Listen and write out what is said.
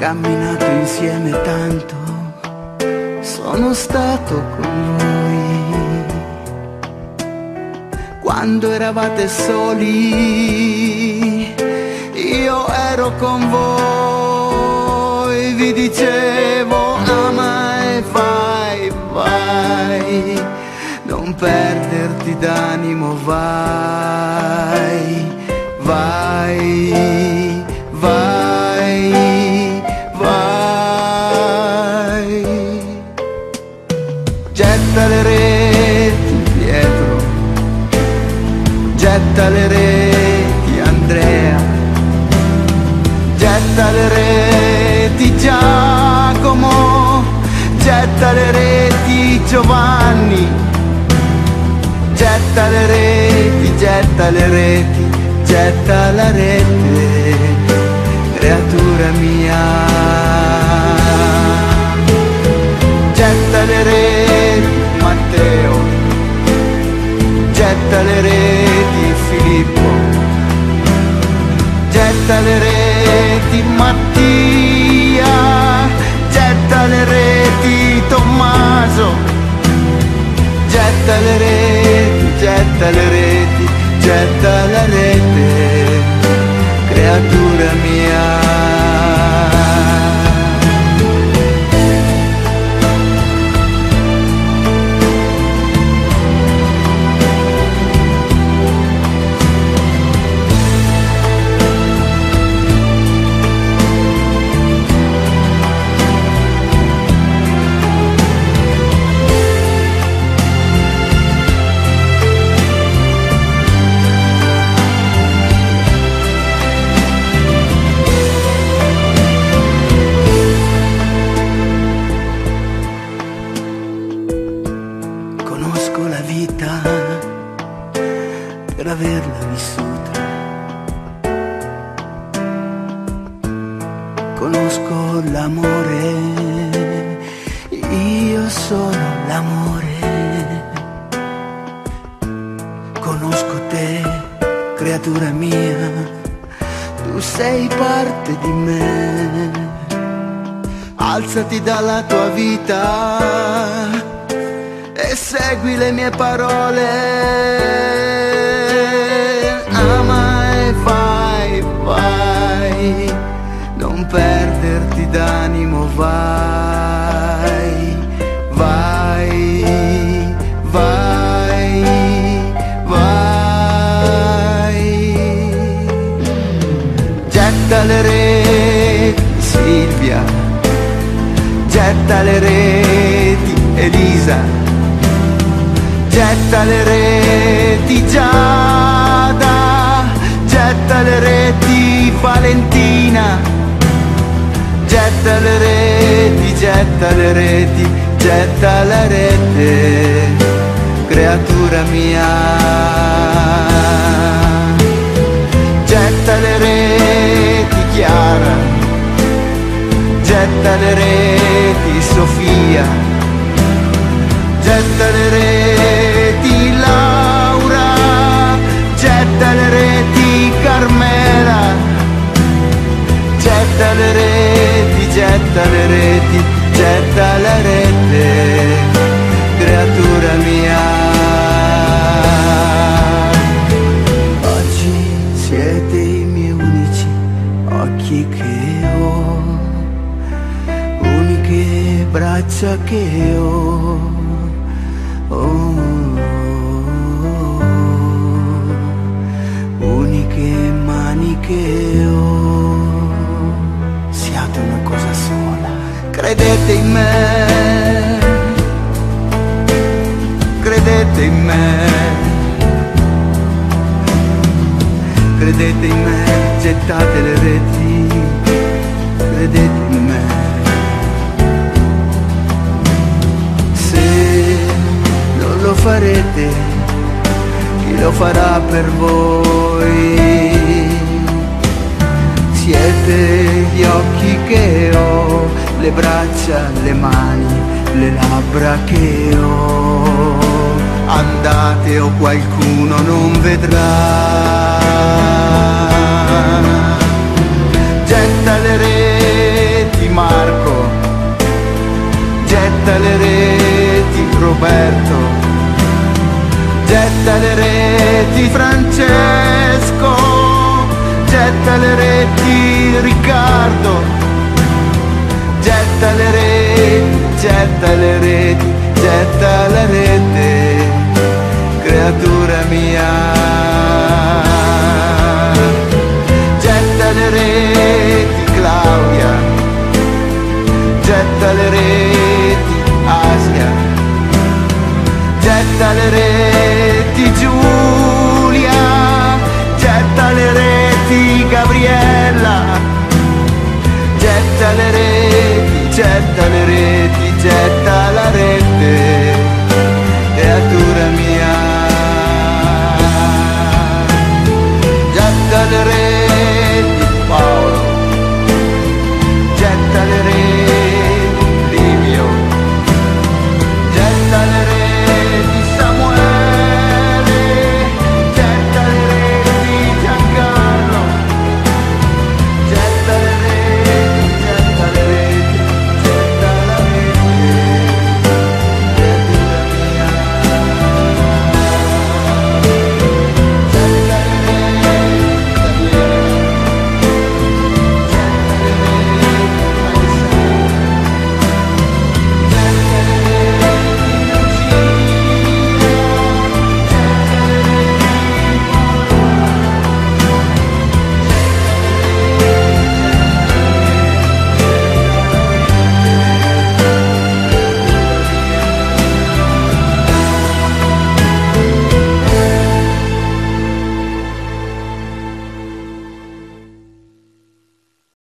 camminato insieme tanto, sono stato con voi. Quando eravate soli, io ero con voi. Vi dicevo ama e vai, vai, non perderti d'animo, vai, vai, vai, vai. Getta le reti, Pietro, getta le reti, Andrea, getta le reti, Giacomo, getta le reti, Giovanni, getta le reti, getta le reti, getta la rete, creatura mia. Getta le reti, Matteo, getta le reti, Filippo, getta le reti, Mattia, getta le reti, Tommaso, getta le reti, getta le reti, getta la rete, creatura mia. Conosco la vita per averla vissuta, conosco l'amore, io sono l'amore, conosco te, creatura mia, tu sei parte di me, alzati dalla tua vita e segui le mie parole, ama e vai, vai, non perderti d'animo, vai, vai, vai, vai. Getta le reti, Silvia, getta le reti, Elisa, getta le reti, Giada, getta le reti, Valentina, getta le reti, getta le reti, getta la rete, creatura mia. Getta le reti, Chiara, getta le reti, Sofia, getta le reti, Laura, getta le reti, Carmela, getta le reti, getta le reti, getta la rete, creatura mia. Oggi siete i miei unici occhi che ho, uniche braccia che ho. Uniche mani che ho, siate una cosa sola, credete in me, credete in me, credete in me, gettate le reti, credete in me. Se non lo farete, chi lo farà per voi? Siete gli occhi che ho, le braccia, le mani, le labbra che ho. Andate o qualcuno non vedrà. Getta le reti, getta le reti Roberto, getta le reti Francesco, getta le reti Riccardo, getta le reti, getta le reti, getta la rete, creatura mia. Getta le reti Claudia, getta le reti Asia, getta le reti Giulia, getta le reti Gabriella, getta le reti, getta le reti, getta la rete.